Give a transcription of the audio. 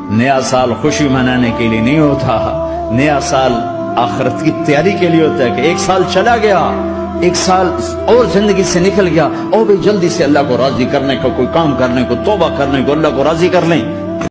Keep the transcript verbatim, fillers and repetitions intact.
नया साल खुशी मनाने के लिए नहीं होता, नया साल आखिरत की तैयारी के लिए होता है कि एक साल चला गया, एक साल और जिंदगी से निकल गया, और भी जल्दी से अल्लाह को राजी करने का कोई काम करने को, तौबा करने को, अल्लाह को राजी कर लें।